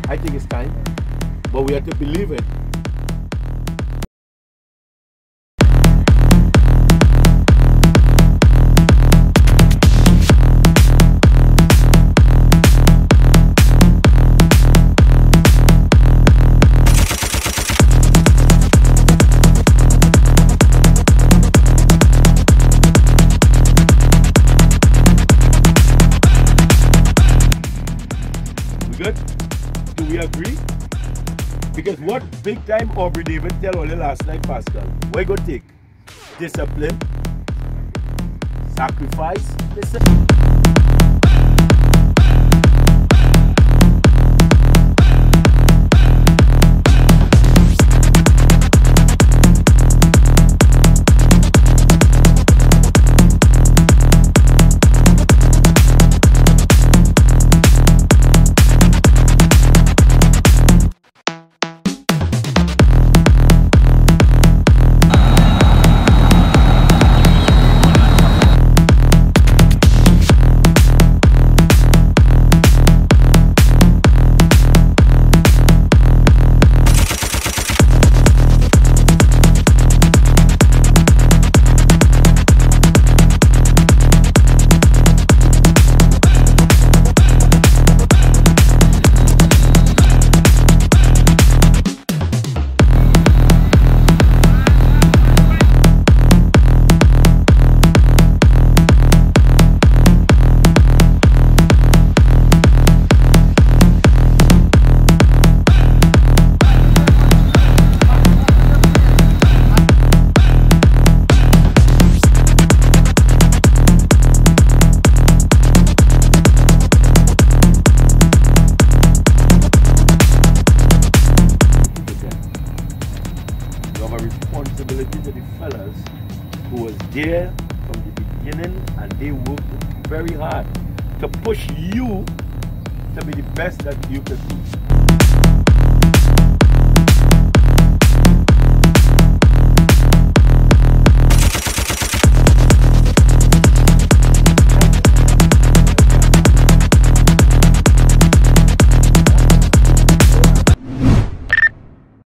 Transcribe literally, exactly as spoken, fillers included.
I think it's time, but we have to believe it. Good? Do we agree? Because what big time Aubrey David tell only last night, Pascal? What you gonna take? Discipline? Sacrifice? Listen. Responsibility to the fellas who was there from the beginning, and they worked very hard to push you to be the best that you could be.